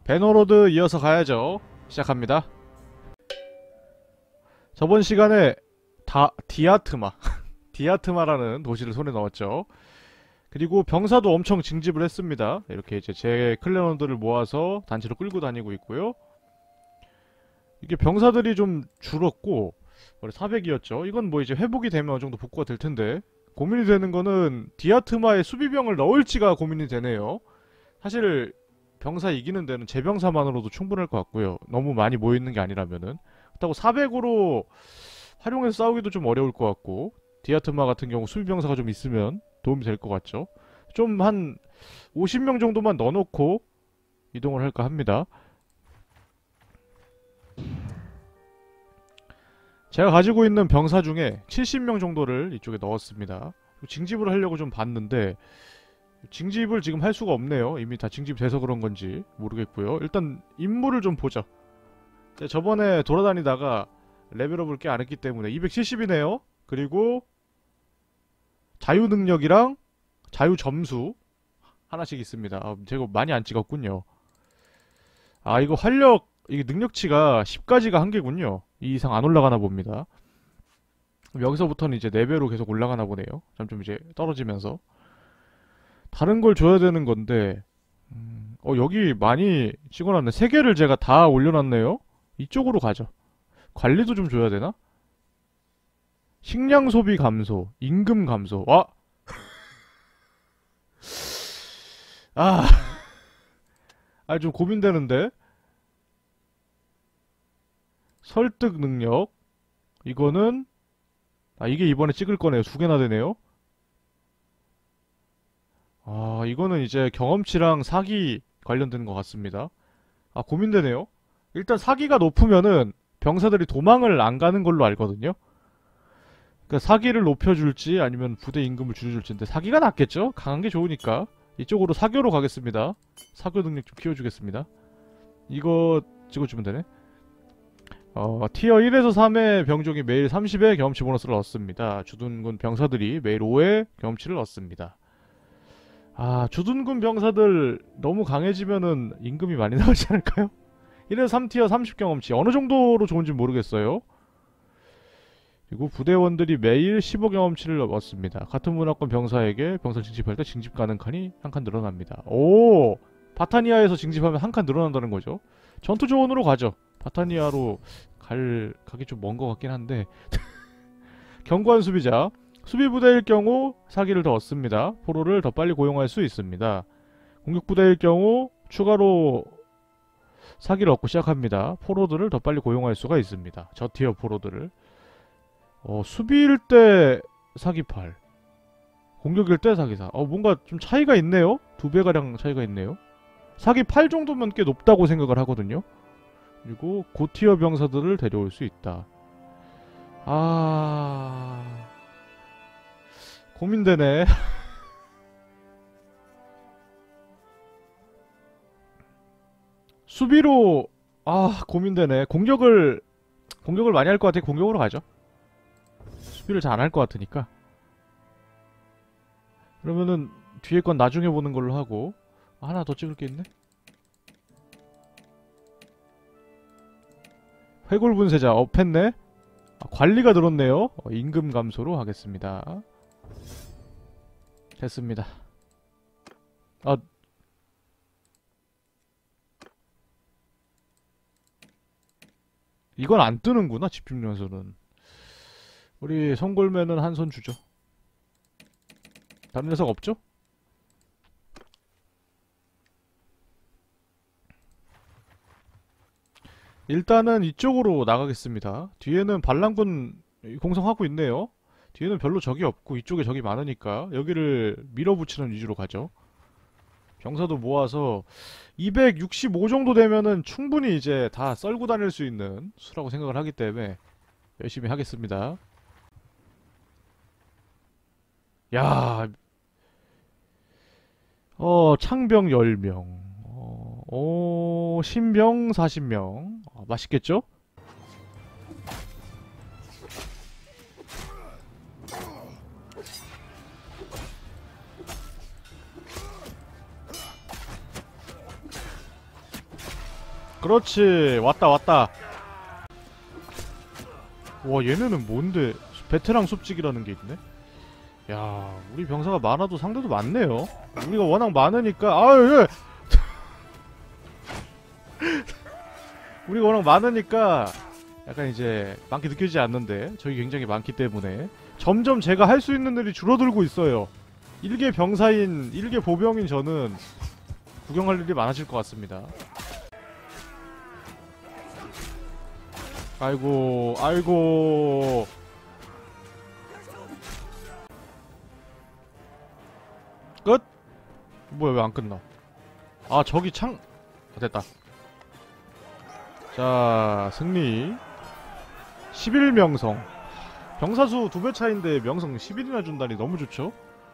배너로드 이어서 가야죠. 시작합니다. 저번 시간에 디아트마 디아트마라는 도시를 손에 넣었죠. 그리고 병사도 엄청 징집을 했습니다. 이렇게 이제 제 클랜원들을 모아서 단체로 끌고 다니고 있고요. 이게 병사들이 좀 줄었고 원래 400이었죠. 이건 뭐 이제 회복이 되면 어느 정도 복구가 될 텐데, 고민이 되는 거는 디아트마에 수비병을 넣을지가 고민이 되네요. 사실 병사 이기는 데는 제병사만으로도 충분할 것 같고요. 너무 많이 모여있는 게 아니라면은. 그렇다고 400으로 활용해서 싸우기도 좀 어려울 것 같고, 디아트마 같은 경우 수비병사가 좀 있으면 도움이 될 것 같죠. 좀 한 50명 정도만 넣어놓고 이동을 할까 합니다. 제가 가지고 있는 병사 중에 70명 정도를 이쪽에 넣었습니다. 징집을 하려고 좀 봤는데 징집을 지금 할 수가 없네요. 이미 다 징집돼서 그런 건지 모르겠고요. 일단 임무를 좀 보죠. 저번에 돌아다니다가 레벨업을 꽤 안 했기 때문에 270이네요. 그리고 자유 능력이랑 자유 점수 하나씩 있습니다. 제가 많이 안 찍었군요. 아, 이거 활력, 이게 능력치가 10까지가 한계군요. 이 이상 안 올라가나 봅니다. 여기서부터는 이제 4배로 계속 올라가나 보네요. 점점 이제 떨어지면서. 다른 걸 줘야 되는 건데, 여기 많이 찍어놨네. 3개를 제가 다 올려놨네요. 이쪽으로 가죠. 관리도 좀 줘야 되나? 식량 소비 감소, 임금 감소. 와! 아, 좀 고민되는데? 설득 능력. 이거는, 이게 이번에 찍을 거네요. 2개나 되네요. 이거는 이제 경험치랑 사기 관련된 것 같습니다. 고민되네요. 일단 사기가 높으면은 병사들이 도망을 안 가는 걸로 알거든요. 그러니까 사기를 높여줄지 아니면 부대 임금을 줄여줄지인데 사기가 낫겠죠? 강한 게 좋으니까. 이쪽으로 사교로 가겠습니다. 사교 능력 좀 키워주겠습니다. 이거 찍어주면 되네. 티어 1에서 3의 병종이 매일 30의 경험치 보너스를 얻습니다. 주둔군 병사들이 매일 5의 경험치를 얻습니다. 주둔군 병사들 너무 강해지면은 임금이 많이 나오지 않을까요? 1에서 3티어 30 경험치. 어느 정도로 좋은지 모르겠어요. 그리고 부대원들이 매일 15 경험치를 얻습니다. 같은 문화권 병사에게 병사를 징집할 때 징집 가능 칸이 한 칸 늘어납니다. 오! 바타니아에서 징집하면 한 칸 늘어난다는 거죠. 전투 조언으로 가죠. 바타니아로 가기 좀 먼 것 같긴 한데. 견고한 수비자. 수비부대일 경우 사기를 더 얻습니다. 포로를 더 빨리 고용할 수 있습니다. 공격부대일 경우 추가로 사기를 얻고 시작합니다. 포로들을 더 빨리 고용할 수가 있습니다. 저티어 포로들을. 수비일 때 사기팔, 공격일 때 사기사. 뭔가 좀 차이가 있네요. 2배가량 차이가 있네요. 사기 8 정도면 꽤 높다고 생각을 하거든요. 그리고 고티어 병사들을 데려올 수 있다. 고민되네. 수비로 고민되네. 공격을 많이 할 것 같아. 공격으로 가죠. 수비를 잘 안 할 것 같으니까. 그러면은 뒤에 건 나중에 보는 걸로 하고. 하나 더 찍을 게 있네. 회골 분쇄자 업했네. 관리가 늘었네요. 임금 감소로 하겠습니다. 됐습니다. 이건 안 뜨는구나. 집중연수는. 우리 송골매는 한 손 주죠. 다른 녀석 없죠? 일단은 이쪽으로 나가겠습니다. 뒤에는 반란군 공성하고 있네요. 뒤에는 별로 적이 없고 이쪽에 적이 많으니까 여기를 밀어붙이는 위주로 가죠. 병사도 모아서 265 정도 되면은 충분히 이제 다 썰고 다닐 수 있는 수라고 생각을 하기 때문에 열심히 하겠습니다. 야, 창병 10명, 신병 40명. 맛있겠죠? 그렇지. 왔다 왔다. 와, 얘네는 뭔데? 베테랑 숲지기라는 게 있네? 야, 우리 병사가 많아도 상대도 많네요. 우리가 워낙 많으니까, 아유, 예. 우리가 워낙 많으니까, 약간 이제, 많게 느껴지지 않는데, 저희 굉장히 많기 때문에, 점점 제가 할 수 있는 일이 줄어들고 있어요. 일개 병사인, 일개 보병인 저는, 구경할 일이 많아질 것 같습니다. 아이고, 아이고. 끝? 뭐야, 왜 안 끝나? 아, 저기 창, 아, 됐다. 자, 승리. 11명성. 병사수 2배 차인데 명성 10일이나 준다니 너무 좋죠?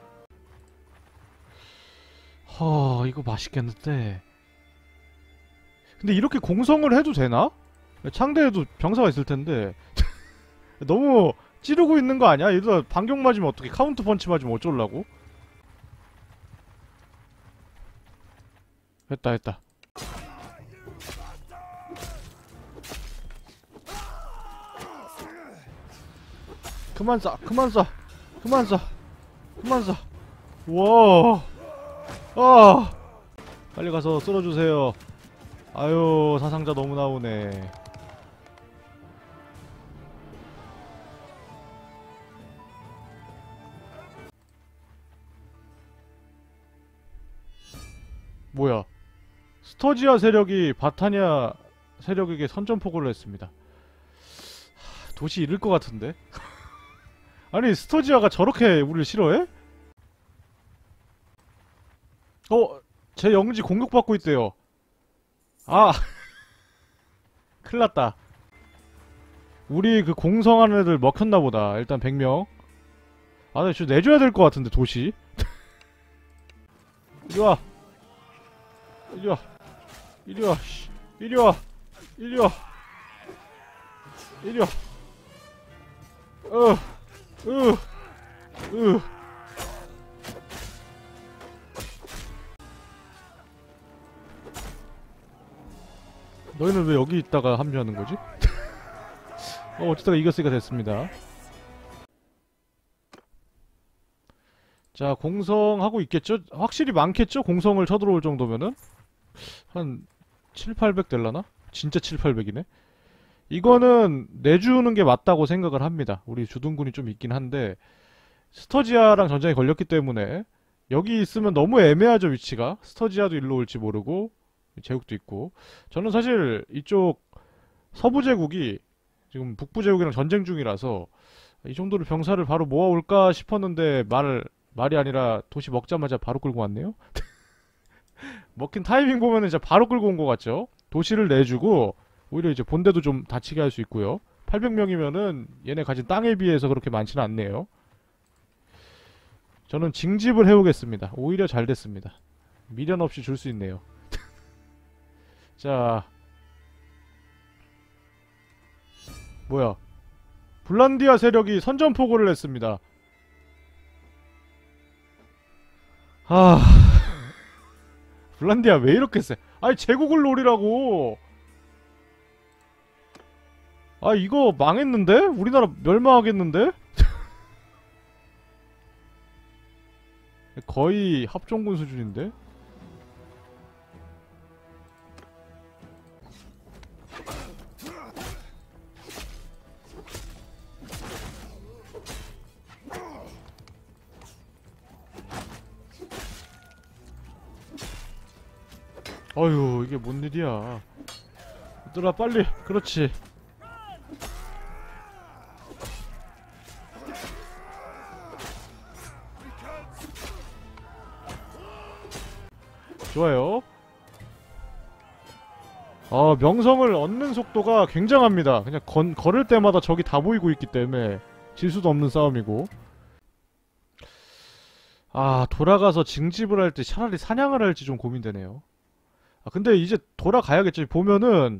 이거 맛있겠는데. 근데 이렇게 공성을 해도 되나? 창대에도 병사가 있을 텐데. 너무 찌르고 있는 거 아니야? 이러다 반격 맞으면 어떻게, 카운트 펀치 맞으면 어쩌려고? 했다, 했다. 그만 쏴, 그만 쏴, 그만 쏴, 그만 쏴. 와, 아, 빨리 가서 쓸어주세요. 아유, 사상자 너무 나오네. 뭐야? 스터지아 세력이 바타니아 세력에게 선전포고를 했습니다. 도시 잃을 것 같은데? 아니, 스터지아가 저렇게 우리를 싫어해? 제 영지 공격받고 있대요. 아, 큰일났다. 우리 그 공성하는 애들 먹혔나보다. 일단 100명. 아, 나 진짜 내줘야 될 것 같은데, 도시. 이리와. 이리와. 이리와. 씨. 이리와. 이리와. 이리와. 으. 너희는 왜 여기 있다가 합류하는 거지? 어쩌다가 이겼으니까 됐습니다. 자, 공성하고 있겠죠? 확실히 많겠죠? 공성을 쳐들어올 정도면은? 한 7, 800 될라나? 진짜 7, 800이네? 이거는 내주는 게 맞다고 생각을 합니다. 우리 주둔군이 좀 있긴 한데 스터지아랑 전쟁이 걸렸기 때문에 여기 있으면 너무 애매하죠, 위치가. 스터지아도 일로 올지 모르고 제국도 있고. 저는 사실 이쪽 서부 제국이 지금 북부 제국이랑 전쟁 중이라서 이 정도로 병사를 바로 모아올까 싶었는데 말이 아니라 도시 먹자마자 바로 끌고 왔네요. 먹힌 타이밍 보면은 진짜 바로 끌고 온 것 같죠? 도시를 내주고 오히려 이제 본대도 좀 다치게 할 수 있고요. 800명이면은 얘네 가진 땅에 비해서 그렇게 많지는 않네요. 저는 징집을 해오겠습니다. 오히려 잘 됐습니다. 미련 없이 줄 수 있네요. 자, 뭐야? 불란디아 세력이 선전포고를 했습니다. 아, 불란디아 왜 이렇게 세? 아니, 제국을 노리라고. 아, 이거 망했는데? 우리나라 멸망하겠는데? 거의 합종군 수준인데? 어휴, 이게 뭔 일이야. 얘들아, 빨리. 그렇지. 좋아요. 명성을 얻는 속도가 굉장합니다. 그냥 걸을 때마다 적이 다 보이고 있기 때문에 질 수도 없는 싸움이고. 아, 돌아가서 징집을 할 때 차라리 사냥을 할지 좀 고민되네요. 아, 근데 이제 돌아가야겠죠. 보면은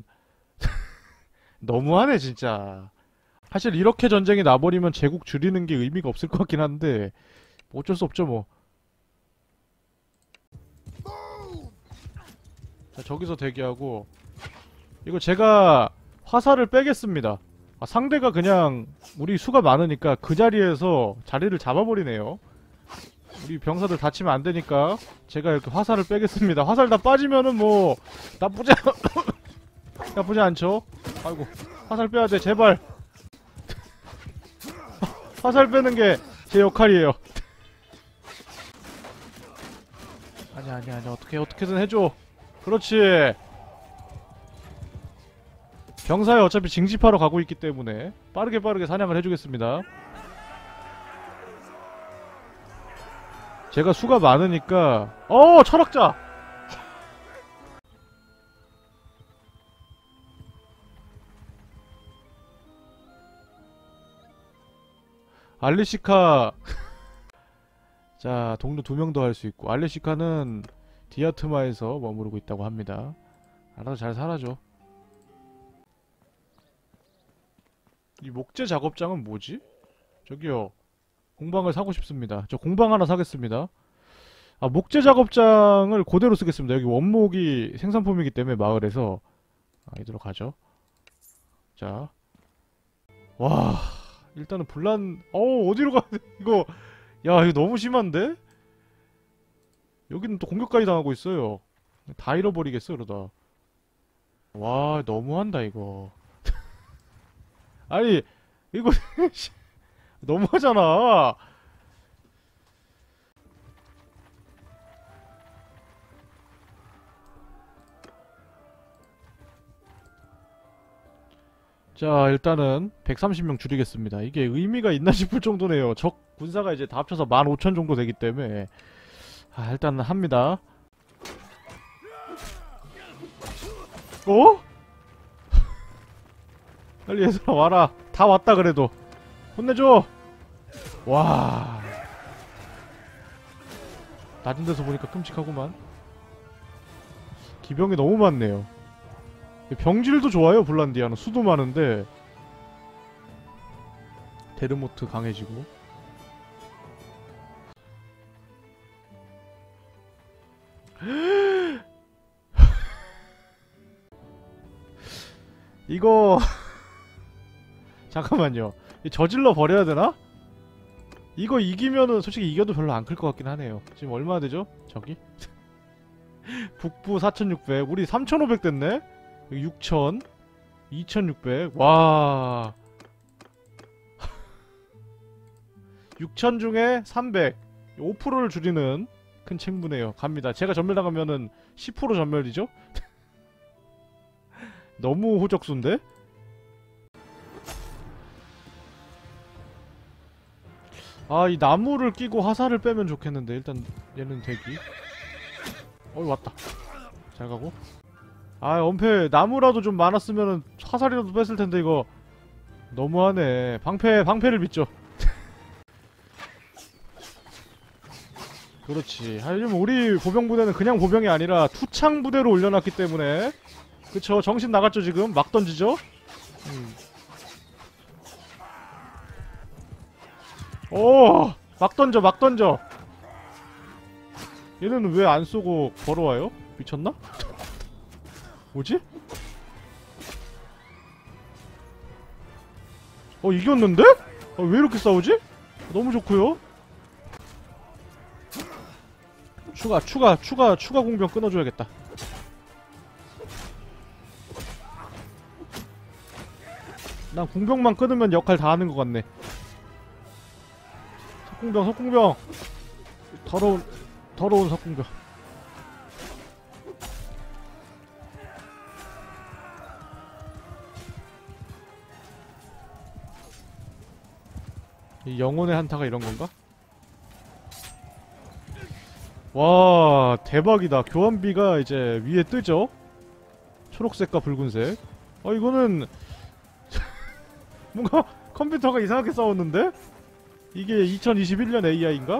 너무하네 진짜. 사실 이렇게 전쟁이 나버리면 제국 줄이는 게 의미가 없을 것 같긴 한데 뭐 어쩔 수 없죠 뭐. 자, 저기서 대기하고 이거 제가 화살을 빼겠습니다. 아, 상대가 그냥 우리 수가 많으니까 그 자리에서 자리를 잡아버리네요. 우리 병사들 다치면 안 되니까 제가 이렇게 화살을 빼겠습니다. 화살 다 빠지면은 뭐 나쁘지 않죠? 아이고, 화살 빼야 돼, 제발. 화살 빼는 게 제 역할이에요. 아니야, 어떻게든 해줘. 그렇지. 병사에 어차피 징집하러 가고 있기 때문에 빠르게 사냥을 해주겠습니다. 제가 수가 많으니까. 철학자! 알리시카. 자, 동료 2명 더 할 수 있고, 알리시카는 디아트마에서 머무르고 있다고 합니다. 알아서 잘 살아줘. 이 목재 작업장은 뭐지? 저기요, 공방을 사고 싶습니다. 저 공방 하나 사겠습니다. 아, 목재 작업장을 그대로 쓰겠습니다. 여기 원목이 생산품이기 때문에 마을에서. 이대로 가죠. 자, 와, 일단은 어디로 가야 돼? 이거, 야, 이거 너무 심한데? 여기는 또 공격까지 당하고 있어요. 다 잃어버리겠어, 이러다. 와, 너무한다, 이거. 아니, 이거, 너무하잖아. 자, 일단은 130명 줄이겠습니다. 이게 의미가 있나 싶을 정도네요. 적 군사가 이제 다 합쳐서 15,000 정도 되기 때문에. 일단은 합니다. 어? 빨리 얘들아 와라. 다 왔다 그래도. 혼내줘. 와, 낮은 데서 보니까 끔찍하구만. 기병이 너무 많네요. 병질도 좋아요. 블란디아는 수도 많은데 데르모트 강해지고. 이거 잠깐만요. 저질러 버려야 되나? 이거 이기면은 솔직히 이겨도 별로 안 클 것 같긴 하네요. 지금 얼마나 되죠? 저기? 북부 4,600. 우리 3,500 됐네? 6,000. 2,600. 와. 6,000 중에 300. 5%를 줄이는 큰 책무네요. 갑니다. 제가 전멸 나가면은 10% 전멸이죠? 너무 호적수인데? 이 나무를 끼고 화살을 빼면 좋겠는데. 일단 얘는 대기. 왔다. 잘 가고. 엄폐 나무라도 좀 많았으면은 화살이라도 뺐을텐데. 이거 너무하네. 방패를 믿죠. 그렇지. 요즘 우리 보병부대는 그냥 보병이 아니라 투창 부대로 올려놨기 때문에. 그쵸, 정신 나갔죠 지금. 막 던지죠. 오, 막 던져. 얘는 왜 안 쏘고 걸어와요? 미쳤나? 뭐지? 이겼는데? 왜 이렇게 싸우지? 너무 좋고요. 추가 공병 끊어줘야겠다. 난 공병만 끊으면 역할 다 하는 것 같네. 석궁병. 더러운 석궁병. 이 영혼의 한타가 이런 건가? 와, 대박이다. 교환비가 이제 위에 뜨죠? 초록색과 붉은색. 이거는 뭔가 컴퓨터가 이상하게 싸웠는데? 이게 2021년 AI인가?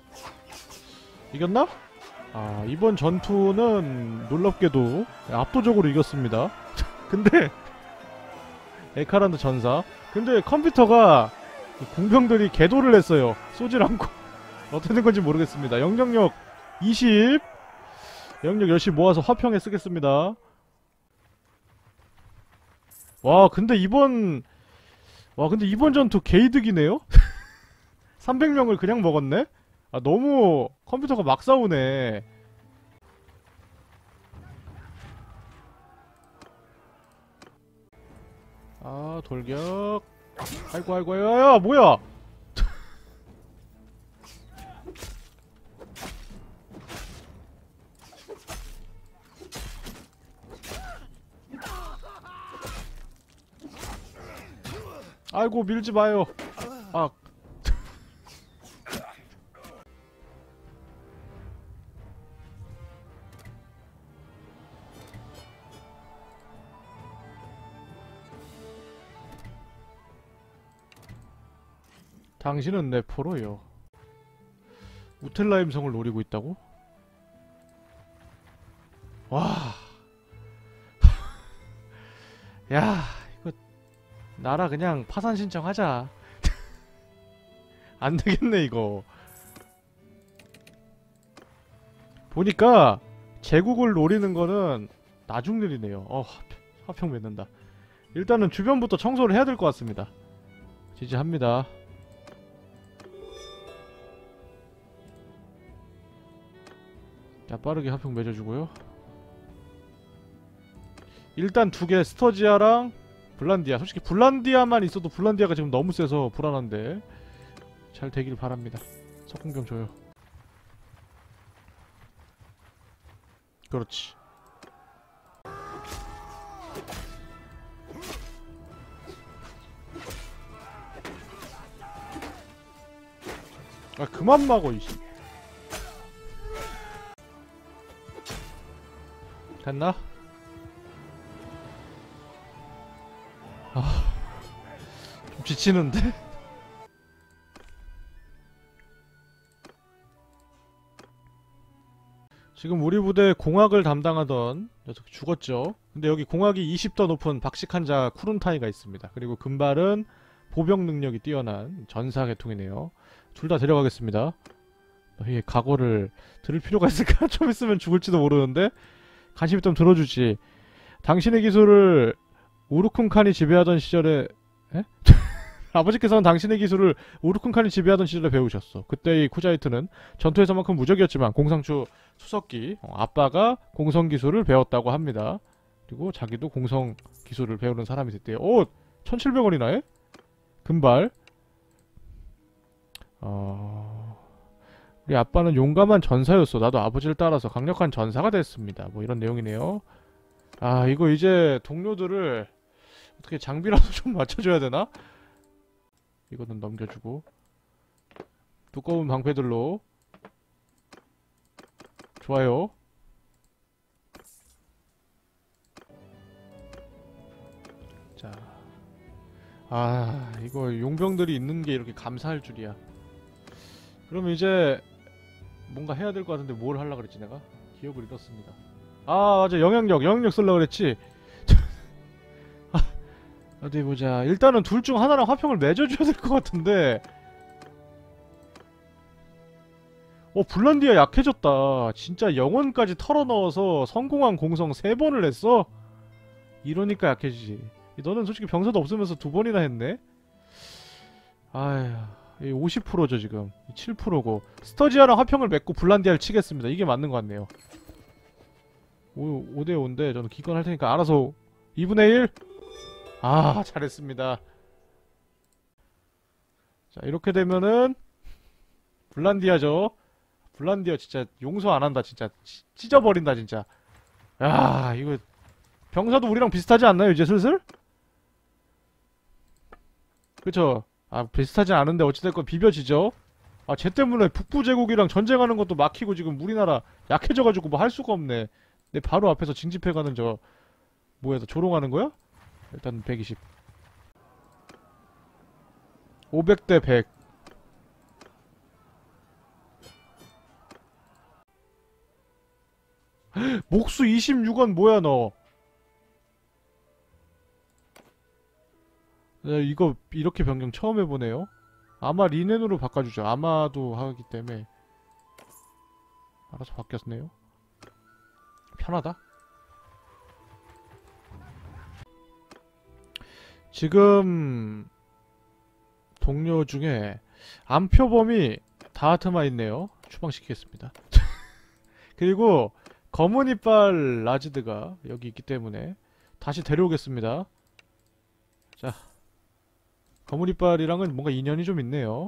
이겼나? 이번 전투는 놀랍게도 압도적으로 이겼습니다. 근데 에카란드 전사. 근데 컴퓨터가 공병들이 개도를 했어요. 쏘질 않고. 어떻게 된 건지 모르겠습니다. 영역력 20. 영역 열심히 모아서 화평에 쓰겠습니다. 와, 근데 이번 전투 개이득이네요? 300명을 그냥 먹었네? 아, 너무 컴퓨터가 막 싸우네. 아, 돌격. 아이고, 아이고, 아이고, 야, 뭐야! 아이고, 밀지 마요. 아, 당신은 내 포로요. 우텔라임 성을 노리고 있다고? 와, 야, 이거 나라 그냥 파산 신청하자. 안 되겠네 이거. 보니까 제국을 노리는 거는 나중 일이네요. 화평 맺는다. 일단은 주변부터 청소를 해야 될 것 같습니다. 지지합니다. 자, 빠르게 화평 맺어주고요. 일단 두 개, 스터지아랑 블란디아. 솔직히 블란디아만 있어도 블란디아가 지금 너무 세서 불안한데 잘 되길 바랍니다. 석궁병 줘요. 그렇지. 아, 그만 막어 이씨. 됐나? 아, 좀 지치는데? 지금 우리 부대 공학을 담당하던 녀석이 죽었죠. 근데 여기 공학이 20더 높은 박식한자 쿠룬타이가 있습니다. 그리고 금발은 보병 능력이 뛰어난 전사 계통이네요. 둘 다 데려가겠습니다. 이게 각오를 들을 필요가 있을까? 좀 있으면 죽을지도 모르는데 관심 있다면 들어주지. 당신의 기술을 우르쿤칸이 지배하던 시절에 에? 아버지께서는 당신의 기술을 우르쿤칸이 지배하던 시절에 배우셨어. 그때의 쿠자이트는 전투에서만큼 무적이었지만 공성추 수석기 아빠가 공성 기술을 배웠다고 합니다. 그리고 자기도 공성 기술을 배우는 사람이 됐대요. 오! 1700원이나 해? 금발. 우리 아빠는 용감한 전사였어. 나도 아버지를 따라서 강력한 전사가 됐습니다. 뭐 이런 내용이네요. 아, 이거 이제 동료들을 어떻게 장비라도 좀 맞춰줘야 되나? 이거는 넘겨주고 두꺼운 방패들로 좋아요. 자, 아, 이거 용병들이 있는 게 이렇게 감사할 줄이야. 그럼 이제 뭔가 해야 될 것 같은데 뭘 하려고 그랬지 내가? 기억을 잃었습니다. 아, 맞아. 영향력 쓰려고 그랬지. 어디 보자. 일단은 둘 중 하나랑 화평을 맺어줘야 될 것 같은데. 블란디아 약해졌다. 진짜 영혼까지 털어넣어서 성공한 공성 3번을 했어? 이러니까 약해지지. 너는 솔직히 병사도 없으면서 2번이나 했네? 아휴, 50%죠 지금. 7%고 스터지아랑 화평을 맺고 블란디아를 치겠습니다. 이게 맞는 것 같네요. 5대5인데 저는 기권할 테니까 알아서 2분의 1? 아, 잘했습니다. 자, 이렇게 되면은 블란디아죠. 블란디아 진짜 용서 안 한다. 진짜 찢어버린다 진짜. 야, 이거 병사도 우리랑 비슷하지 않나요 이제 슬슬? 그쵸? 아, 비슷하지 않은데 어찌됐건 비벼지죠? 아, 쟤 때문에 북부 제국이랑 전쟁하는 것도 막히고 지금 우리나라 약해져가지고 뭐 할 수가 없네. 내 바로 앞에서 징집해가는 저 뭐야, 너 조롱하는 거야? 일단 120. 500대 100. 목수 26원 뭐야 너? 이거 이렇게 변경 처음 해보네요. 아마 리넨으로 바꿔주죠. 아마도 하기 때문에 알아서 바뀌었네요. 편하다. 지금 동료 중에 암표범이 다하트만 있네요. 추방시키겠습니다. 그리고 검은 이빨 라지드가 여기 있기 때문에 다시 데려오겠습니다. 자, 검은 이빨이랑은 뭔가 인연이 좀 있네요.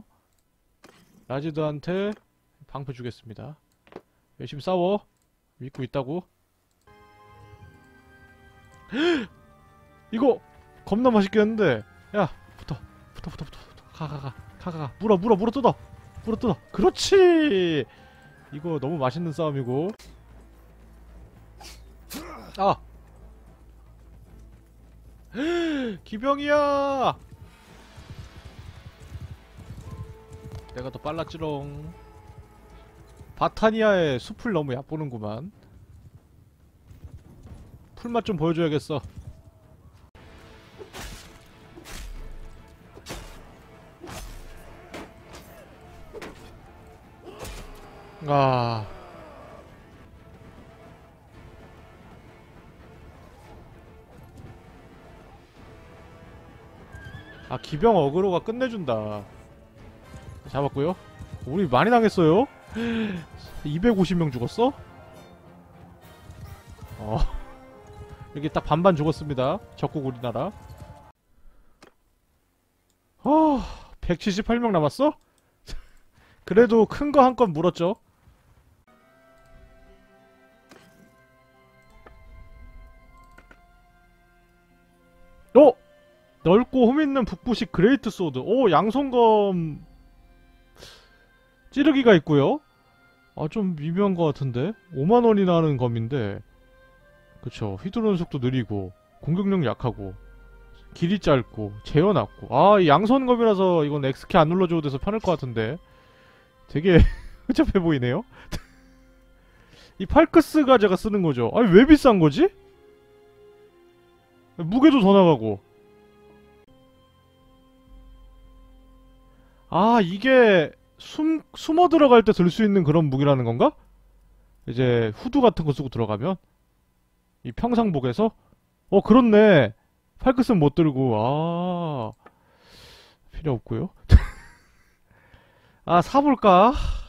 라지드한테 방패 주겠습니다. 열심히 싸워. 믿고 있다고. 이거 겁나 맛있겠는데. 야, 붙어. 가. 물어 뜯어. 그렇지. 이거 너무 맛있는 싸움이고. 아, 기병이야. 내가 더 빨랐지롱. 바타니아의 숲을 너무 얕보는구만. 풀맛 좀 보여줘야겠어. 아, 기병 어그로가 끝내준다. 잡았고요. 우리 많이 당했어요. 250명 죽었어? 여기 딱 반반 죽었습니다. 적국 우리나라. 178명 남았어? 그래도 큰 거 한 건 물었죠. 넓고 홈있는 북부식 그레이트 소드. 양손검 찌르기가 있고요. 좀 미묘한 것 같은데. 5만원이나 하는 검인데, 그쵸. 휘두르는 속도 느리고 공격력 약하고 길이 짧고 제어 낮고. 이 양손검이라서 이건 X키 안 눌러줘도 돼서 편할 것 같은데 되게 허접해 보이네요. 이 팔크스가 제가 쓰는 거죠. 왜 비싼 거지? 무게도 더 나가고. 이게 숨어 들어갈 때 들 수 있는 그런 무기라는 건가? 이제 후드 같은 거 쓰고 들어가면 이 평상복에서? 그렇네. 팔크스는 못 들고. 필요 없고요. 사볼까?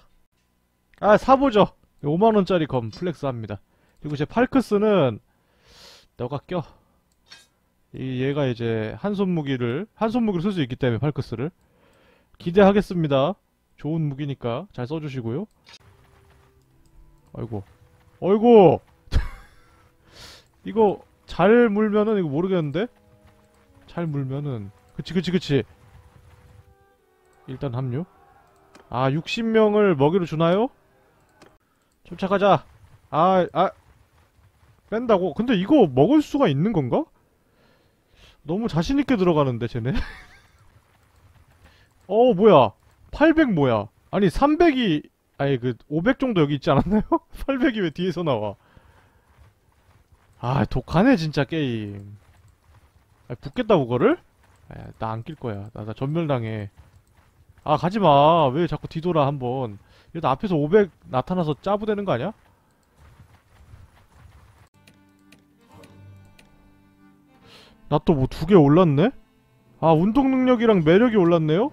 사보죠. 5만원짜리 검 플렉스 합니다. 그리고 제 팔크스는 너가 껴. 얘가 이제 한 손 무기를 쓸 수 있기 때문에 팔크스를 기대하겠습니다. 좋은 무기니까 잘 써주시고요. 어이구 이거 잘 물면은 이거 모르겠는데? 잘 물면은 그치. 일단 합류. 60명을 먹이로 주나요? 쫓아가자. 뺀다고? 근데 이거 먹을 수가 있는 건가? 너무 자신있게 들어가는데 쟤네. 뭐야. 800 뭐야. 아니 300이 500 정도 여기 있지 않았나요? 800이 왜 뒤에서 나와. 독하네 진짜 게임. 붙겠다 그거를? 나 안 낄 거야. 나 전멸당해. 가지마. 왜 자꾸 뒤돌아 한번. 이러다 앞에서 500 나타나서 짜부되는 거 아니야? 나 또 뭐 2개 올랐네? 운동 능력이랑 매력이 올랐네요?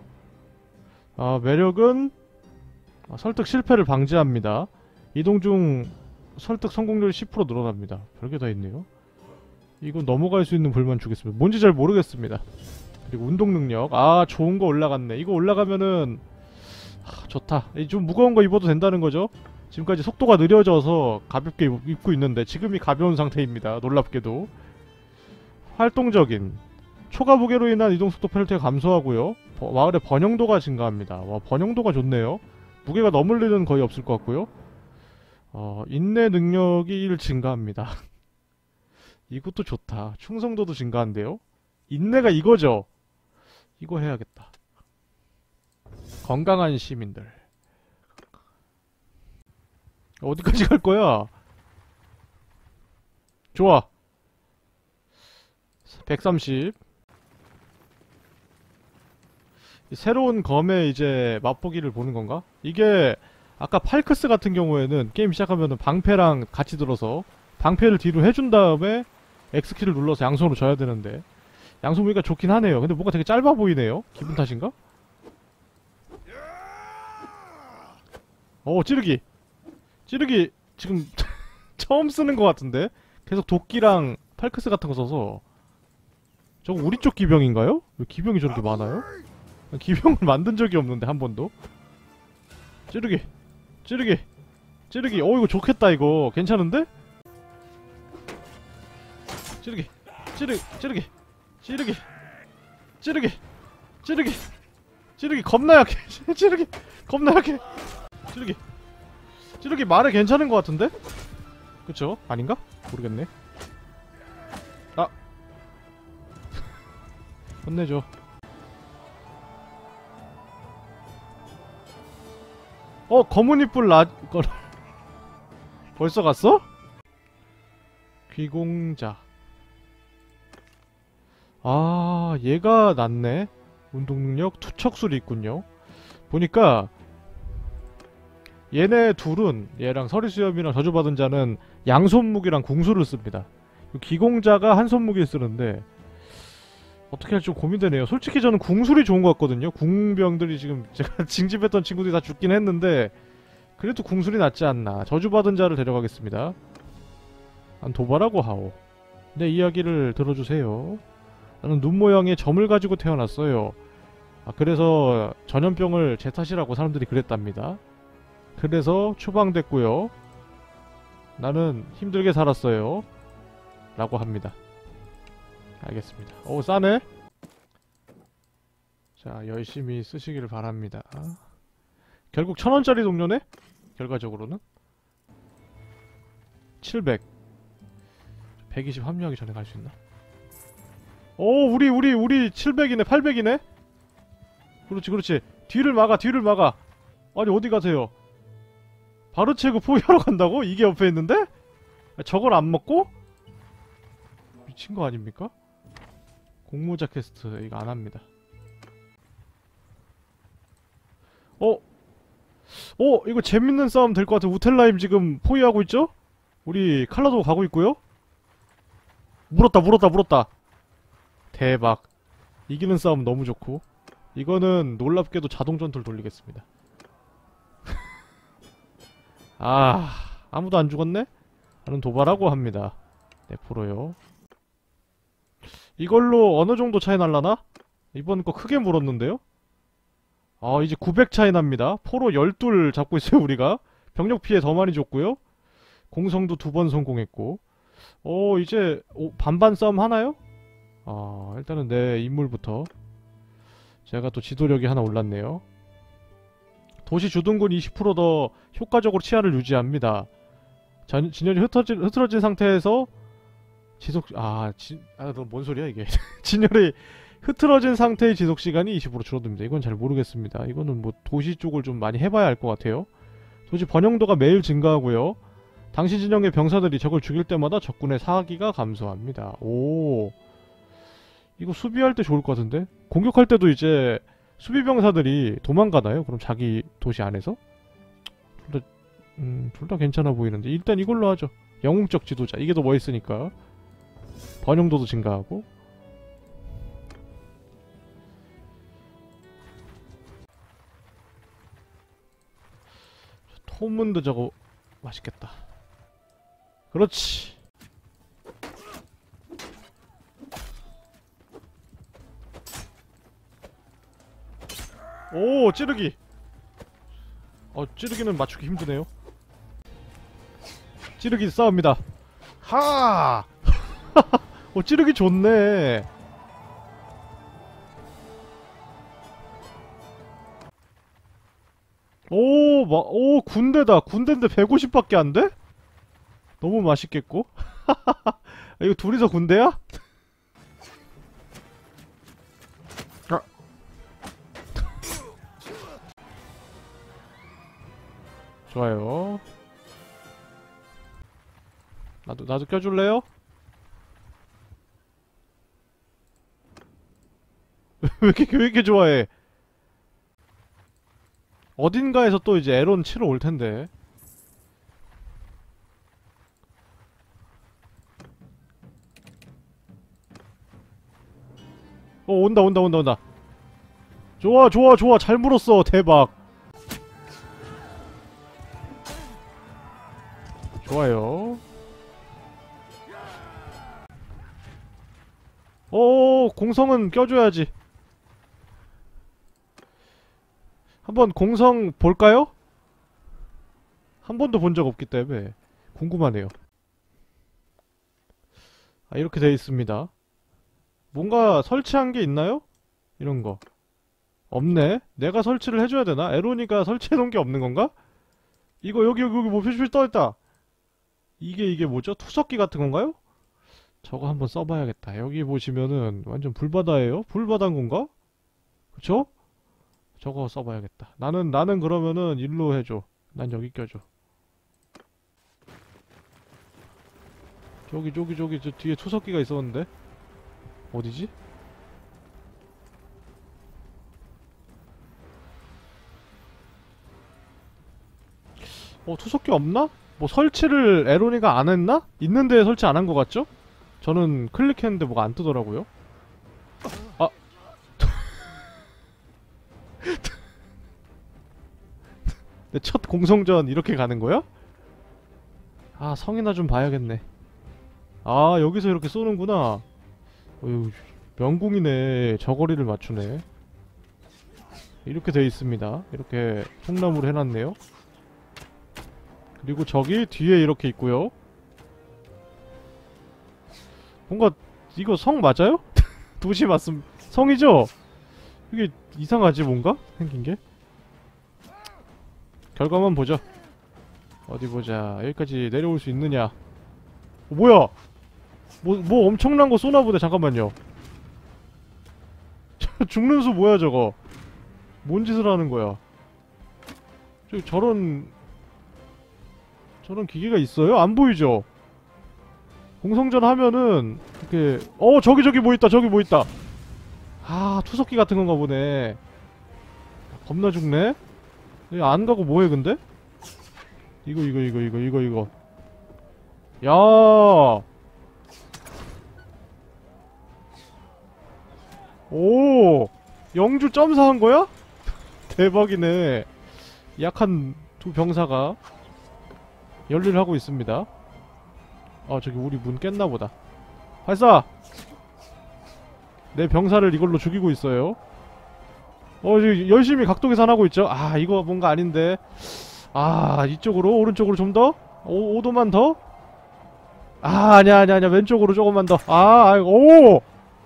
매력은 설득 실패를 방지합니다. 이동 중 설득 성공률이 10% 늘어납니다. 별게 다 있네요. 이거 넘어갈 수 있는 불만 주겠습니다. 뭔지 잘 모르겠습니다. 그리고 운동 능력. 좋은 거 올라갔네. 이거 올라가면은 좋다. 좀 무거운 거 입어도 된다는 거죠. 지금까지 속도가 느려져서 가볍게 입고 있는데 지금이 가벼운 상태입니다. 놀랍게도. 활동적인. 초과 무게로 인한 이동속도 페널티가 감소하고요. 마을의 번영도가 증가합니다. 번영도가 좋네요. 무게가 넘을 일은 거의 없을 것 같고요. 인내 능력이 1 증가합니다. 이것도 좋다. 충성도도 증가한대요. 인내가 이거죠. 이거 해야겠다. 건강한 시민들. 어디까지 갈 거야? 좋아. 130. 새로운 검의 이제 맛보기를 보는 건가? 이게 아까 팔크스 같은 경우에는 게임 시작하면은 방패랑 같이 들어서 방패를 뒤로 해준 다음에 X키를 눌러서 양손으로 져야 되는데 양손 무기가 좋긴 하네요. 근데 뭔가 되게 짧아 보이네요. 기분 탓인가? 찌르기! 찌르기 지금 처음 쓰는 것 같은데? 계속 도끼랑 팔크스 같은 거 써서. 저거 우리 쪽 기병인가요? 왜 기병이 저렇게 많아요? 기병을 만든 적이 없는데 한 번도. 찌르기! 찌르기! 찌르기! 이거 좋겠다 이거. 괜찮은데? 찌르기! 찌르기! 찌르기! 찌르기! 찌르기! 찌르기! 찌르기 겁나 약해! 찌르기! 겁나 약해! 찌르기! 찌르기 말에 괜찮은 것 같은데? 그쵸? 아닌가? 모르겠네. 아! 혼내줘. 검은 이뿔 벌써 갔어? 귀공자. 아, 얘가 낫네. 운동능력, 투척술이 있군요. 보니까 얘네 둘은, 얘랑 서리수염이랑 저주받은 자는 양손무기랑 궁수를 씁니다. 기공자가 한손무기를 쓰는데 어떻게 할지 좀 고민되네요. 솔직히 저는 궁술이 좋은 것 같거든요. 궁병들이 지금 제가 징집했던 친구들이 다 죽긴 했는데 그래도 궁술이 낫지 않나. 저주받은 자를 데려가겠습니다. 난 도발하고 하오. 내 이야기를 들어주세요. 나는 눈 모양의 점을 가지고 태어났어요. 그래서 전염병을 제 탓이라고 사람들이 그랬답니다. 그래서 추방됐고요. 나는 힘들게 살았어요. 라고 합니다. 알겠습니다. 싸네? 자, 열심히 쓰시기를 바랍니다. 결국 1000원짜리 동료네? 결과적으로는? 700. 120 합류하기 전에 갈 수 있나? 우리 700이네, 800이네? 그렇지. 뒤를 막아. 아니, 어디 가세요? 바르체고 포위하러 간다고? 이게 옆에 있는데? 저걸 안 먹고? 미친 거 아닙니까? 공모자 퀘스트 이거 안 합니다. 이거 재밌는 싸움 될 것 같아. 우텔라임 지금 포위하고 있죠? 우리 칼라도 가고 있고요. 물었다. 대박. 이기는 싸움 너무 좋고. 이거는 놀랍게도 자동 전투를 돌리겠습니다. 아무도 안 죽었네? 나는 도발하고 합니다. 네, 프로요. 이걸로 어느 정도 차이 날라나? 이번 거 크게 물었는데요? 이제 900 차이 납니다. 포로 12 잡고 있어요, 우리가. 병력 피해 더 많이 줬고요. 공성도 2번 성공했고. 이제, 반반 싸움 하나요? 일단은 내 인물부터. 제가 또 지도력이 하나 올랐네요. 도시 주둔군 20%더 효과적으로 치안을 유지합니다. 진열이 흐트러진 상태에서 뭔 소리야 이게. 진열이 흐트러진 상태의 지속시간이 20% 줄어듭니다. 이건 잘 모르겠습니다. 이거는 뭐 도시 쪽을 좀 많이 해봐야 알 것 같아요. 도시 번영도가 매일 증가하고요. 당시 진영의 병사들이 적을 죽일 때마다 적군의 사기가 감소합니다. 이거 수비할 때 좋을 것 같은데? 공격할 때도 이제 수비병사들이 도망가나요? 그럼 자기 도시 안에서? 둘 다 괜찮아 보이는데 일단 이걸로 하죠. 영웅적 지도자. 이게 더 멋있으니까. 번영도도 증가하고. 토문도 저거 맛있겠다. 그렇지. 찌르기. 찌르기는 맞추기 힘드네요. 찌르기 싸웁니다. 하! 찌르기 좋네. 군대다. 군대인데 150밖에 안 돼? 너무 맛있겠고? 이거 둘이서 군대야? 좋아요. 나도 껴줄래요? 왜 이렇게 좋아해? 어딘가에서 또 이제 에론 치러 올 텐데. 온다 온다 온다 온다. 좋아 좋아 좋아, 잘 물었어. 대박. 좋아요. 공성은 껴줘야지. 한번 공성 볼까요? 한 번도 본 적 없기 때문에 궁금하네요. 아, 이렇게 되어 있습니다. 뭔가 설치한 게 있나요? 이런 거. 없네? 내가 설치를 해줘야 되나? 에로니가 설치해놓은 게 없는 건가? 이거 여기 뭐 표시 떠있다. 이게 뭐죠? 투석기 같은 건가요? 저거 한번 써봐야겠다. 여기 보시면은 완전 불바다예요? 불바다인 건가? 그쵸? 저거 써봐야겠다. 나는 그러면은 일로 해줘. 난 여기 껴줘. 저기 저 뒤에 투석기가 있었는데? 어디지? 투석기 없나? 뭐 설치를 에로니가 안 했나? 있는데 설치 안 한 것 같죠? 저는 클릭했는데 뭐가 안 뜨더라고요. 아. 내 첫 공성전 이렇게 가는 거야? 아, 성이나 좀 봐야겠네. 아, 여기서 이렇게 쏘는구나. 어휴, 명궁이네. 저거리를 맞추네. 이렇게 돼 있습니다. 이렇게 통나무를 해놨네요. 그리고 저기 뒤에 이렇게 있고요. 뭔가 이거 성 맞아요? 도시 맞음 성이죠? 이게 이상하지 뭔가? 생긴게? 결과만 보죠. 어디 보자. 여기까지 내려올 수 있느냐. 뭐야? 뭐 엄청난 거 쏘나보네. 잠깐만요. 죽는 수 뭐야 저거. 뭔 짓을 하는 거야. 저런 기계가 있어요? 안 보이죠? 공성전 하면은 이렇게 저기 뭐 있다. 저기 뭐 있다. 아, 투석기 같은 건가 보네. 겁나 죽네. 안 가고 뭐해 근데? 이거 야. 오, 영주 점사한 거야? 대박이네. 약한 두 병사가 열일을 하고 있습니다. 저기 우리 문 깼나보다. 발사! 내 병사를 이걸로 죽이고 있어요. 지금 열심히 각도계산하고 있죠? 아, 이거 뭔가 아닌데. 아, 이쪽으로? 오른쪽으로 좀 더? 5도만 더? 아, 아니야. 왼쪽으로 조금만 더. 아이고,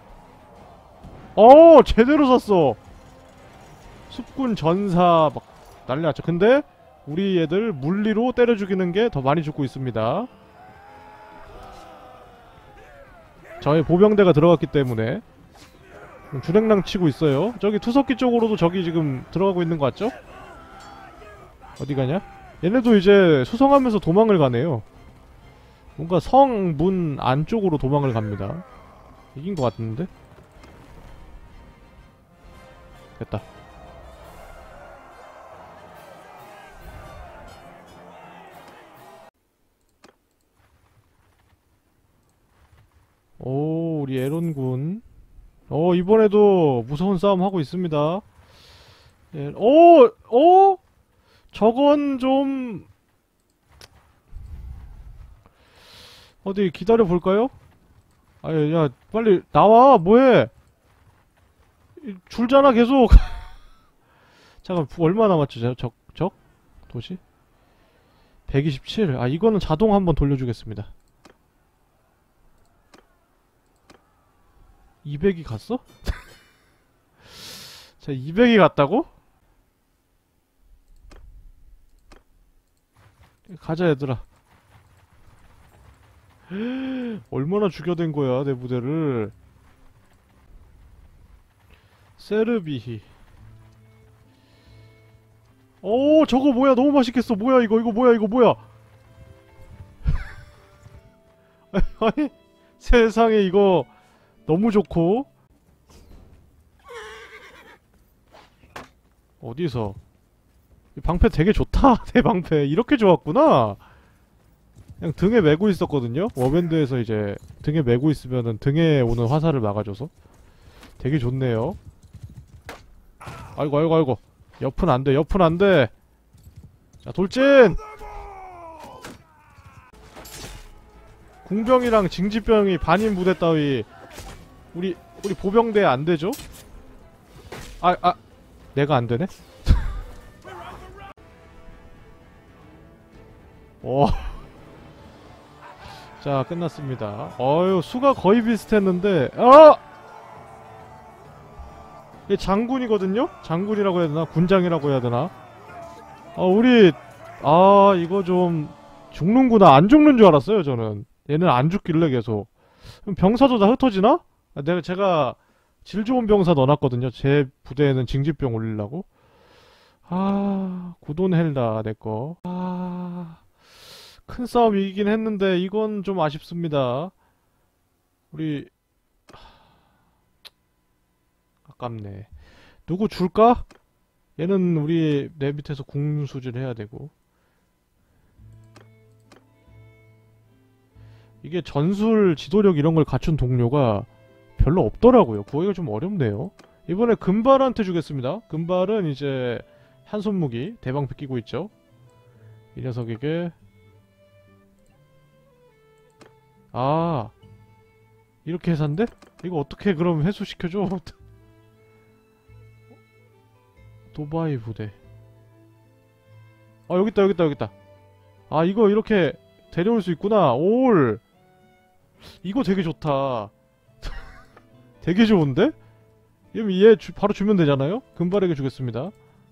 제대로 쐈어. 숲군 전사 막 난리 났죠. 근데 우리 애들 물리로 때려 죽이는 게 더 많이 죽고 있습니다. 저의 보병대가 들어갔기 때문에 주랭랑 치고 있어요. 저기 투석기 쪽으로도 저기 지금 들어가고 있는 거 같죠? 어디 가냐? 얘네도 이제 수성하면서 도망을 가네요. 뭔가 성 문 안쪽으로 도망을 갑니다. 이긴 것 같은데? 됐다. 오, 우리 에론군. 이번에도 무서운 싸움 하고 있습니다. 저건 좀 어디 기다려 볼까요? 야, 빨리 나와. 뭐해? 줄잖아 계속. 잠깐, 얼마 남았죠? 적? 도시? 127. 아, 이거는 자동 한번 돌려주겠습니다. 200이 갔어? 자, 200이 갔다고? 가자 얘들아. 얼마나 죽여댄 거야 내 부대를. 세르비히. 저거 뭐야. 너무 맛있겠어. 뭐야 이거 뭐야. 아니, 세상에 이거 너무 좋고. 어디서? 방패 되게 좋다. 내 방패 이렇게 좋았구나. 그냥 등에 메고 있었거든요. 워밴드에서 이제 등에 메고 있으면은 등에 오는 화살을 막아줘서 되게 좋네요. 아이고 아이고 아이고. 옆은 안돼 옆은 안돼. 자 돌진. 궁병이랑 징지병이 반인 부대 따위 우리 보병대에 안되죠? 내가 안되네? 오. 자 끝났습니다. 어휴 수가 거의 비슷했는데 얘 장군이거든요? 장군이라고 해야 되나? 군장이라고 해야 되나? 이거 좀 죽는구나. 안 죽는 줄 알았어요 저는. 얘는 안 죽길래 계속. 그럼 병사도 다 흩어지나? 제가 질 좋은 병사 넣어놨거든요. 제 부대에는 징집병 올리려고. 구돈 헬다 내거. 큰 싸움 이기긴 했는데 이건 좀 아쉽습니다. 우리 아깝네. 누구 줄까? 얘는 내 밑에서 궁수질 해야 되고. 이게 전술 지도력 이런 걸 갖춘 동료가 별로 없더라고요. 구하기가 좀 어렵네요. 이번에 금발한테 주겠습니다. 금발은 이제 한손무기 대방 뺏기고 있죠. 이 녀석에게 이렇게 해산데? 이거 어떻게 그럼 회수시켜줘? 도바이 부대. 여깄다 여깄다 여깄다. 이거 이렇게 데려올 수 있구나. 올. 이거 되게 좋다. 되게 좋은데? 그럼 얘 바로 주면 되잖아요? 금발에게 주겠습니다.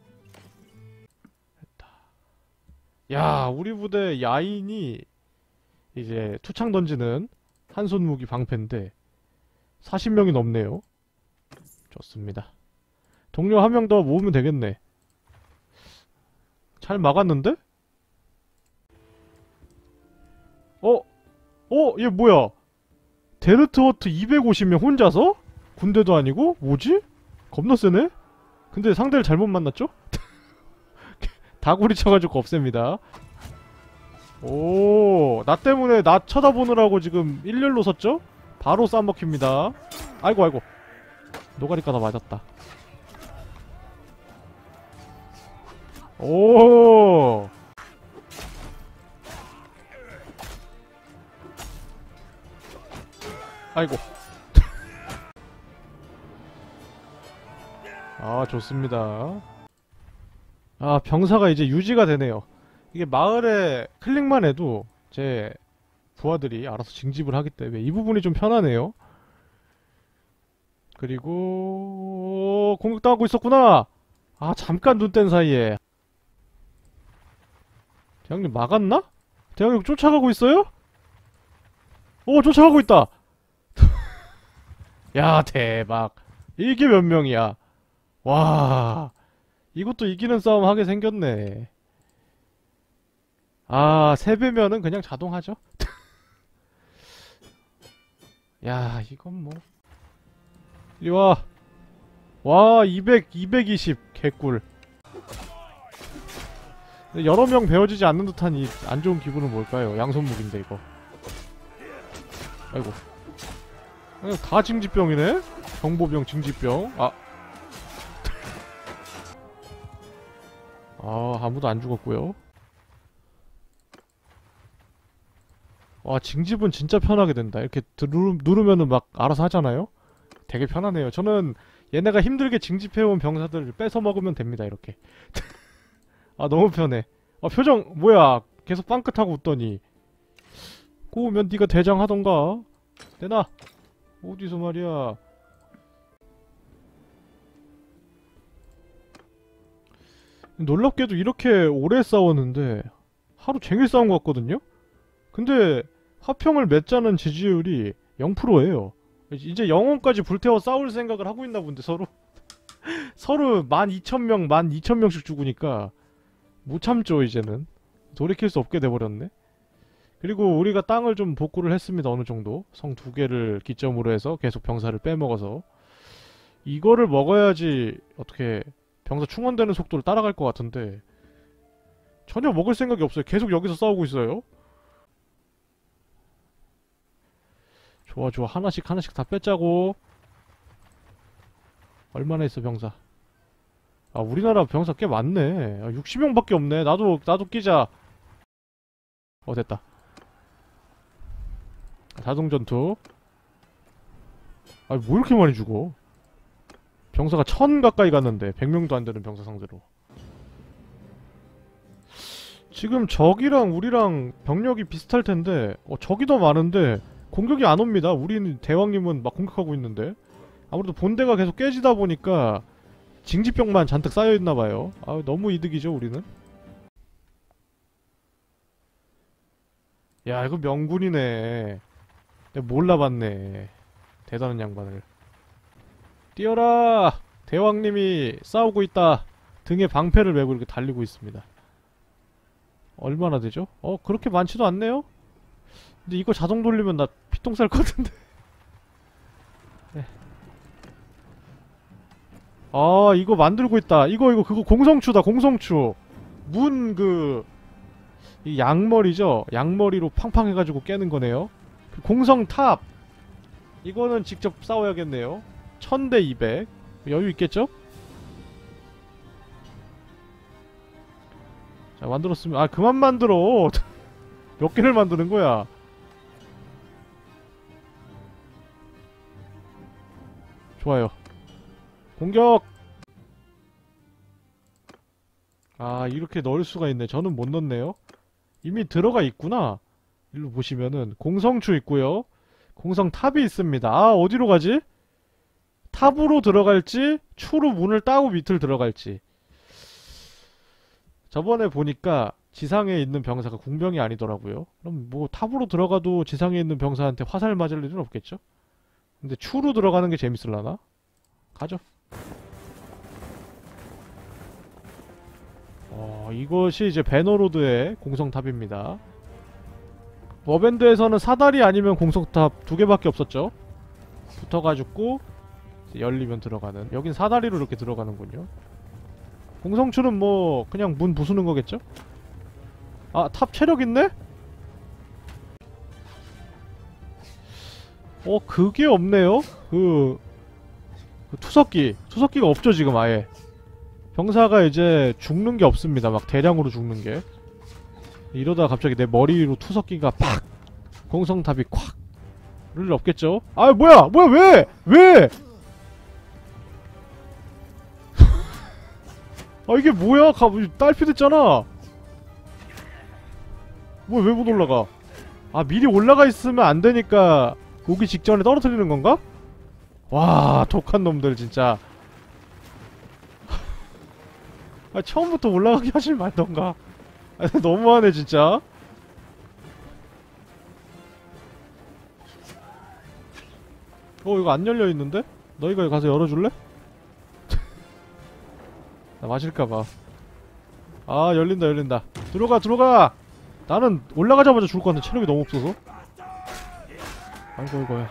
됐다. 야, 우리 부대 야인이 이제 투창 던지는 한손 무기 방패인데 40명이 넘네요. 좋습니다. 동료 한 명 더 모으면 되겠네. 잘 막았는데? 얘 뭐야? 데르트워트 250명 혼자서? 군대도 아니고? 뭐지? 겁나 세네? 근데 상대를 잘못 만났죠? 다구리 쳐가지고 없앱니다. 나 때문에 나 쳐다보느라고 지금 일렬로 섰죠? 바로 쌈먹힙니다. 아이고 아이고. 노가리 까다 맞았다. 아이고. 좋습니다. 병사가 이제 유지가 되네요. 이게 마을에 클릭만 해도 제 부하들이 알아서 징집을 하기 때문에 이 부분이 좀 편하네요. 그리고 공격당하고 있었구나. 잠깐 눈 뗀 사이에 대장님 막았나? 대장님 쫓아가고 있어요? 쫓아가고 있다. 야 대박. 이게 몇 명이야. 와 이것도 이기는 싸움 하게 생겼네. 3배면은 그냥 자동하죠? 야 이건 뭐 이리와. 와 220 개꿀. 여러 명 베어지지 않는 듯한 이 안 좋은 기분은 뭘까요? 양손무기인데 이거. 아이고. 다 징지병이네? 정보병 징지병. 아무도 안 죽었고요. 징집은 진짜 편하게 된다. 이렇게 누르면은 막 알아서 하잖아요? 되게 편하네요. 저는 얘네가 힘들게 징집해온 병사들을 뺏어 먹으면 됩니다, 이렇게. 너무 편해. 표정, 뭐야. 계속 빵긋하고 웃더니. 꼬우면 네가 대장 하던가. 내놔. 어디서 말이야. 놀랍게도 이렇게 오래 싸웠는데 하루 종일 싸운 것 같거든요? 근데 화평을 맺자는 지지율이 0%예요. 이제 영혼까지 불태워 싸울 생각을 하고 있나 본데 서로. 서로 12,000명, 12,000명씩 죽으니까 못 참죠 이제는. 돌이킬 수 없게 돼버렸네. 그리고 우리가 땅을 좀 복구를 했습니다. 어느 정도. 성 2개를 기점으로 해서 계속 병사를 빼먹어서. 이거를 먹어야지 어떻게 병사 충원되는 속도를 따라갈 것 같은데 전혀 먹을 생각이 없어요. 계속 여기서 싸우고 있어요. 좋아 좋아. 하나씩 다 뺏자고. 얼마나 있어 병사? 아 우리나라 병사 꽤 많네. 60명밖에 없네. 나도 끼자. 됐다. 자동전투. 뭐 이렇게 많이 죽어? 병사가 1000 가까이 갔는데 100명도 안 되는 병사 상대로. 지금 적이랑 우리랑 병력이 비슷할 텐데 적이 더 많은데 공격이 안 옵니다. 우리는 대왕님은 막 공격하고 있는데 아무래도 본대가 계속 깨지다 보니까 징지병만 잔뜩 쌓여있나봐요. 너무 이득이죠 우리는. 야 이거 명군이네. 내가 몰라봤네. 대단한 양반을. 뛰어라! 대왕님이 싸우고 있다. 등에 방패를 메고 이렇게 달리고 있습니다. 얼마나 되죠? 그렇게 많지도 않네요? 근데 이거 자동 돌리면 나 피똥 쌀 것 같은데. 네. 이거 만들고 있다. 이거 그거 공성추다. 공성추. 이 양머리죠? 양머리로 팡팡 해가지고 깨는 거네요. 공성탑! 이거는 직접 싸워야겠네요. 1000대 200. 여유 있겠죠? 자, 만들었으면, 그만 만들어! 몇 개를 만드는 거야? 좋아요. 공격! 이렇게 넣을 수가 있네. 저는 못 넣네요. 이미 들어가 있구나. 일로 보시면은 공성추 있고요. 공성탑이 있습니다. 어디로 가지? 탑으로 들어갈지 추로 문을 따고 밑을 들어갈지. 저번에 보니까 지상에 있는 병사가 궁병이 아니더라고요. 그럼 뭐 탑으로 들어가도 지상에 있는 병사한테 화살 맞을 일은 없겠죠? 근데 추로 들어가는 게 재밌을라나? 가죠. 이것이 이제 배너로드의 공성탑입니다. 워밴드에서는 사다리 아니면 공성탑 2개밖에 없었죠. 붙어가지고 열리면 들어가는. 여긴 사다리로 이렇게 들어가는군요. 공성추는 뭐 그냥 문 부수는 거겠죠? 탑 체력 있네? 그게 없네요? 투석기가 없죠 지금 아예. 병사가 이제 죽는 게 없습니다. 막 대량으로 죽는 게. 이러다가 갑자기 내 머리 위로 투석기가 팍! 공성탑이 콱! 그럴 일 없겠죠? 뭐야! 왜! 이게 뭐야? 딸피 됐잖아! 왜 못 올라가? 미리 올라가 있으면 안 되니까 오기 직전에 떨어뜨리는 건가? 와, 독한 놈들 진짜. 처음부터 올라가게 하질 말던가. 너무하네 진짜. 이거 안 열려있는데? 너희가 가서 열어줄래? 나 맞을까봐. 열린다. 들어가! 나는 올라가자마자 죽을 것 같은데 체력이 너무 없어서. 아이고 이거야.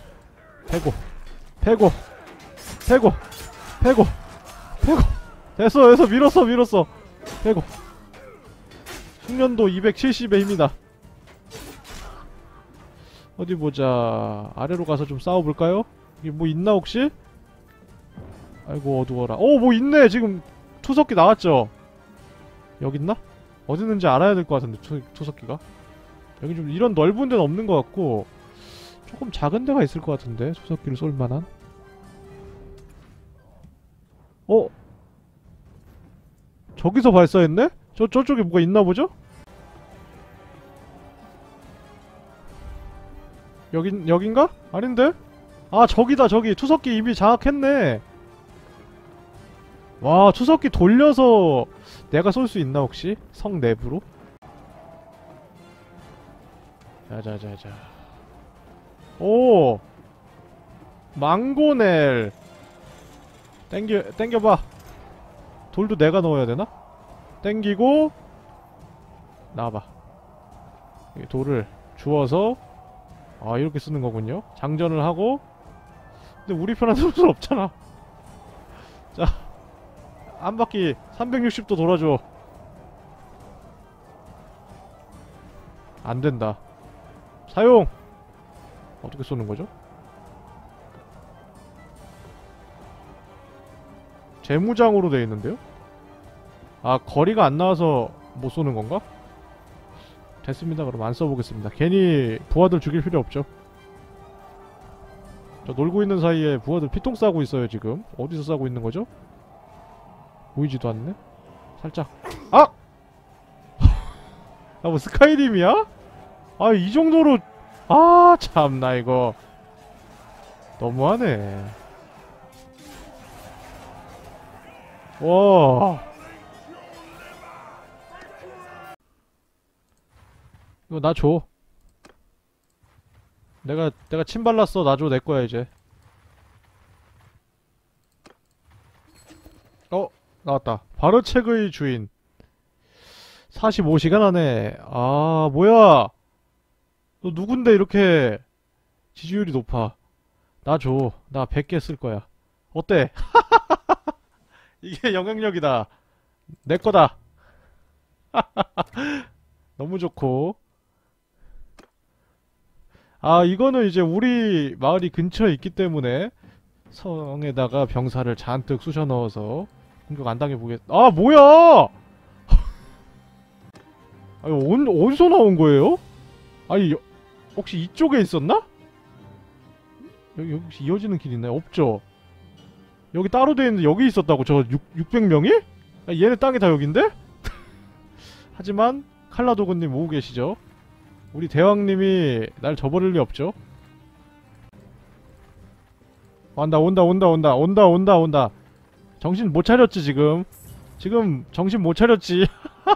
패고. 됐어 밀었어. 패고. 숙련도 270의 힘이다. 어디 보자. 아래로 가서 좀 싸워볼까요? 이게 뭐 있나 혹시? 아이고 어두워라. 뭐 있네. 지금 투석기 나왔죠? 여기 있나? 어디 있는지 알아야 될 것 같은데 투석기가. 여기 좀 이런 넓은 데는 없는 것 같고 조금 작은 데가 있을 것 같은데 투석기를 쏠만한. 저기서 발사했네? 저쪽에 뭐가 있나보죠? 여긴가? 아닌데? 저기다 저기. 투석기 이미 장악했네. 와, 투석기 돌려서 내가 쏠 수 있나 혹시? 성 내부로? 자자자자. 오! 망고넬. 땡겨봐. 돌도 내가 넣어야 되나? 땡기고 나와봐. 이 돌을 주워서 이렇게 쓰는 거군요. 장전을 하고. 근데 우리 편한 손은 없잖아. 자, 한 바퀴 360도 돌아줘. 안 된다. 사용! 어떻게 쏘는 거죠? 재무장으로 돼 있는데요? 아, 거리가 안 나와서 못 쏘는 건가? 됐습니다. 그럼 안 써보겠습니다. 괜히 부하들 죽일 필요 없죠. 저 놀고 있는 사이에 부하들 피통 싸고 있어요 지금. 어디서 싸고 있는 거죠? 보이지도 않네? 살짝. 아! 아, 뭐 스카이림이야? 아, 이 정도로. 아, 참나 이거 너무하네. 와, 이거 나 줘. 내가 침 발랐어. 나 줘. 내 거야 이제. 나왔다. 바르첵의 주인. 45시간 안에. 아, 뭐야? 너 누군데 이렇게 지지율이 높아? 나 줘. 나 100개 쓸 거야. 어때? 이게 영향력이다. 내 거다. 너무 좋고. 아, 이거는 이제 우리 마을이 근처에 있기 때문에 성에다가 병사를 잔뜩 쑤셔 넣어서 공격 안 당해보겠. 아, 뭐야! 아니, 어디서 나온 거예요? 아니, 혹시 이쪽에 있었나? 여기 혹시 이어지는 길 있나요? 없죠? 여기 따로 돼 있는데 여기 있었다고? 저 600명이? 아, 얘네 땅이 다 여긴데? 하지만 칼라도그님 오고 계시죠? 우리 대왕님이 날 저버릴 리 없죠? 온다. 정신 못 차렸지 지금? 지금 정신 못 차렸지?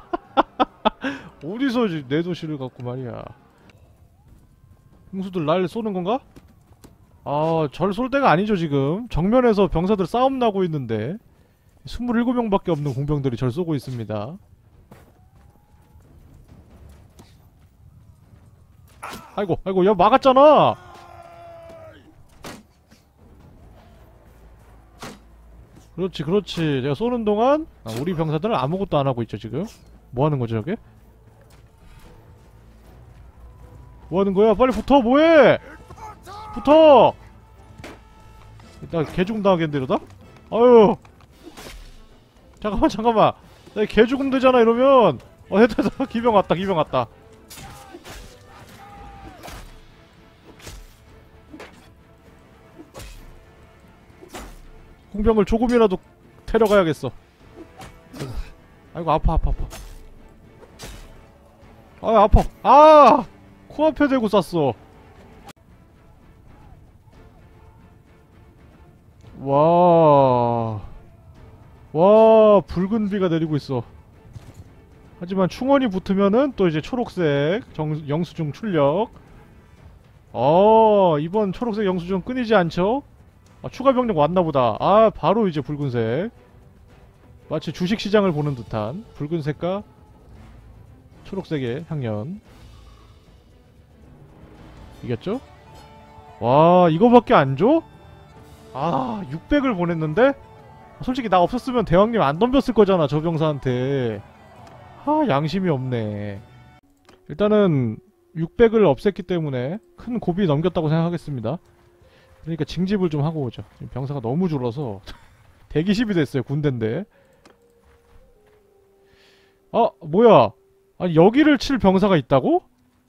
어디서 내 도시를 갖고 말이야. 홍수들 날 쏘는 건가? 아, 절 쏠 때가 아니죠 지금. 정면에서 병사들 싸움 나고 있는데 27명밖에 없는 공병들이 절 쏘고 있습니다. 아이고, 야, 막았잖아! 그렇지. 내가 쏘는 동안 우리 병사들은 아무것도 안 하고 있죠 지금. 뭐 하는 거죠 저게? 뭐 하는 거야? 빨리 붙어! 뭐해! 붙어! 일단 개죽음 당하겠는데 이러다? 아유! 잠깐만. 나 개죽음 되잖아 이러면. 됐다. 기병 왔다. 공병을 조금이라도 데려가야겠어. 아이고, 아파. 아파. 아! 코앞에 대고 쐈어. 와, 붉은 비가 내리고 있어. 하지만 충원이 붙으면은 또 이제 초록색 영수증 출력. 이번 초록색 영수증 끊이지 않죠? 아, 추가 병력 왔나보다. 아, 바로 이제 붉은색. 마치 주식시장을 보는 듯한 붉은색과 초록색의 향연. 이겼죠? 와, 이거밖에 안 줘? 아, 600을 보냈는데? 솔직히 나 없었으면 대왕님 안 덤볐을 거잖아, 저 병사한테. 아, 양심이 없네. 일단은 600을 없앴기 때문에 큰 고비 넘겼다고 생각하겠습니다. 그러니까 징집을 좀 하고 오죠. 지금 병사가 너무 줄어서 대기십이 됐어요, 군대인데. 뭐야? 아니, 여기를 칠 병사가 있다고?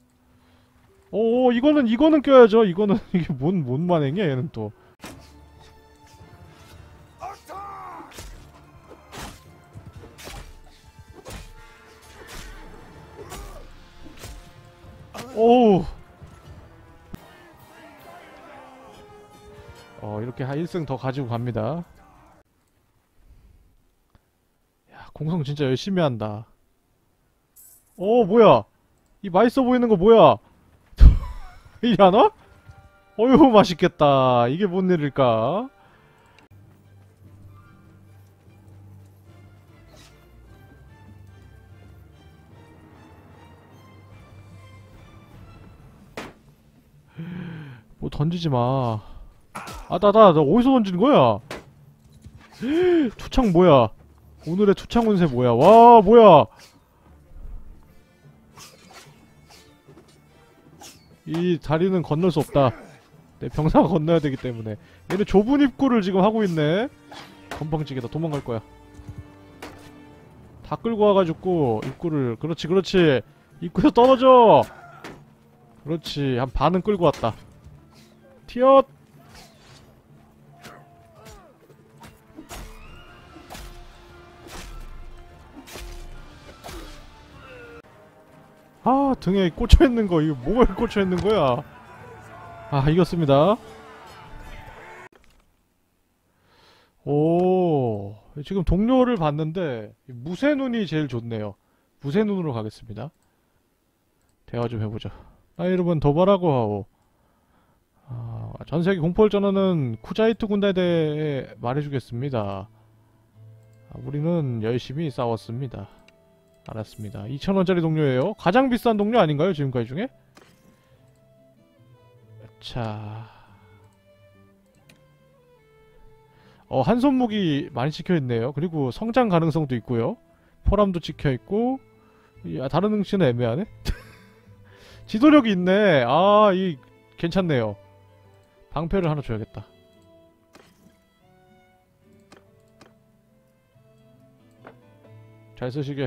이거는 껴야죠. 이거는 이게 뭔 만행이야, 얘는 또. 오우. 이렇게 한 1승 더 가지고 갑니다. 야, 공성 진짜 열심히 한다. 뭐야? 이 맛있어 보이는 거 뭐야? 이리 하나? 어휴, 맛있겠다. 이게 뭔 일일까? 뭐 던지지 마. 나 어디서 던지는 거야? 투창 뭐야? 오늘의 투창 운세 뭐야? 와, 뭐야? 이 다리는 건널 수 없다. 내 병사가 건너야 되기 때문에. 얘는 좁은 입구를 지금 하고 있네. 건방지게다. 도망갈 거야. 다 끌고 와가지고 입구를. 그렇지 그렇지. 입구에서 떨어져. 그렇지. 한 반은 끌고 왔다. 튀어. 아, 등에 꽂혀있는 거, 이거 뭐가 꽂혀있는 거야? 아, 이겼습니다. 오, 지금 동료를 봤는데, 무쇠눈이 제일 좋네요. 무쇠눈으로 가겠습니다. 대화 좀 해보자. 나 이름은 도바라고 하오. 전세계 공포를 전하는 쿠자이트 군단에 대해 말해주겠습니다. 우리는 열심히 싸웠습니다. 알았습니다. 2,000원짜리 동료예요. 가장 비싼 동료 아닌가요? 지금까지 중에? 자, 한손 무기 많이 찍혀있네요. 그리고 성장 가능성도 있고요. 포람도 찍혀있고. 다른 응시는 애매하네? 지도력이 있네. 아, 이 괜찮네요. 방패를 하나 줘야겠다. 잘 쓰시게.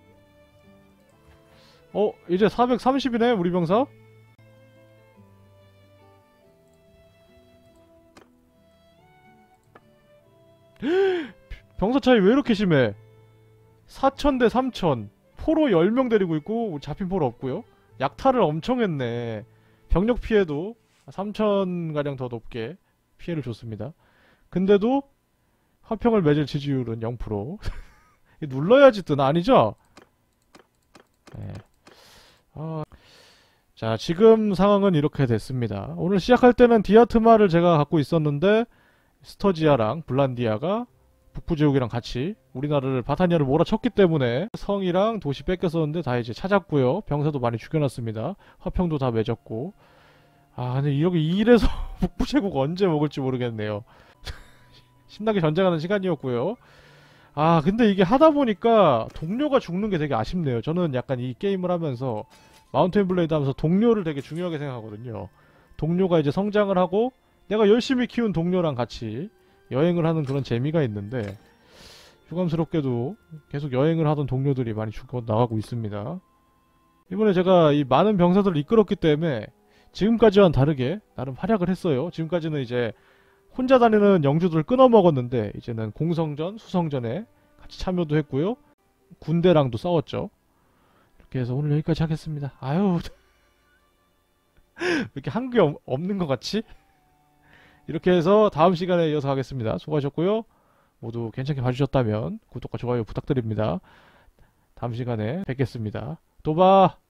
이제 430이네 우리 병사? 병사 차이 왜 이렇게 심해? 4,000 대 3,000. 포로 10명 데리고 있고 잡힌 포로 없고요. 약탈을 엄청 했네. 병력 피해도 3,000가량 더 높게 피해를 줬습니다. 근데도 화평을 맺을 지지율은 0%. 눌러야지 뜨나? 아니죠? 네. 자, 지금 상황은 이렇게 됐습니다. 오늘 시작할 때는 디아트마를 제가 갖고 있었는데 스터지아랑 블란디아가 북부제국이랑 같이 우리나라를 바타니아를 몰아쳤기 때문에 성이랑 도시 뺏겼었는데 다 이제 찾았고요. 병사도 많이 죽여놨습니다. 화평도 다 맺었고. 근데 이렇게 이래서 북부제국 언제 먹을지 모르겠네요. 신나게 전쟁하는 시간이었고요. 근데 이게 하다보니까 동료가 죽는 게 되게 아쉽네요. 저는 약간 이 게임을 하면서 마운틴 블레이드 하면서 동료를 되게 중요하게 생각하거든요. 동료가 이제 성장을 하고 내가 열심히 키운 동료랑 같이 여행을 하는 그런 재미가 있는데 유감스럽게도 계속 여행을 하던 동료들이 많이 죽어 나가고 있습니다. 이번에 제가 이 많은 병사들을 이끌었기 때문에 지금까지와는 다르게 나름 활약을 했어요. 지금까지는 이제 혼자 다니는 영주들을 끊어먹었는데 이제는 공성전, 수성전에 같이 참여도 했고요. 군대랑도 싸웠죠. 이렇게 해서 오늘 여기까지 하겠습니다. 아유, 왜 이렇게 한 게 없는 것 같지? 이렇게 해서 다음 시간에 이어서 하겠습니다. 수고하셨고요. 모두 괜찮게 봐주셨다면 구독과 좋아요 부탁드립니다. 다음 시간에 뵙겠습니다. 또 봐!